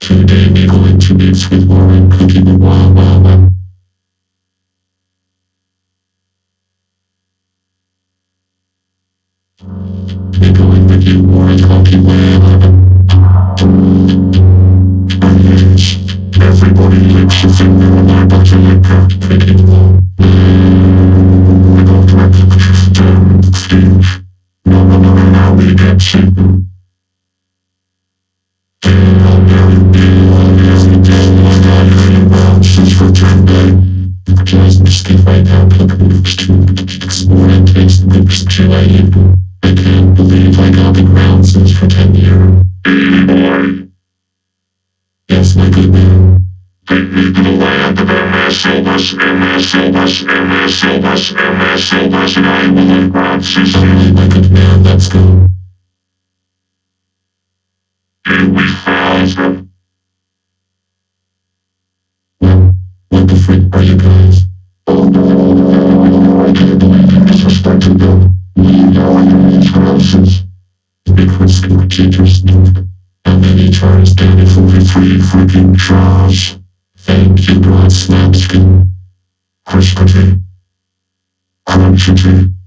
Today we're going to mix with Warren cooking the wild wild web. We're going with you Warren cooking wild yes, everybody licks your finger on my butter liquor, thinking long. We're not ready to Steve. No, now we get shaken. Right now, plug moves to explore and taste moves to I can't believe I got the ground since for 10 years. Hey boy. Yes, my good man. Take me to the land of MS, and I will unwrap Sicily, my good man, let's go. Here we have them. Well, what the frick are you guys? Oh no, I can't believe you disrespected them. We know you these houses. Big risk will keep your snoop. How many chars can you for the free freaking chars? Thank you, broad snapskin. Crispity. Crunchity.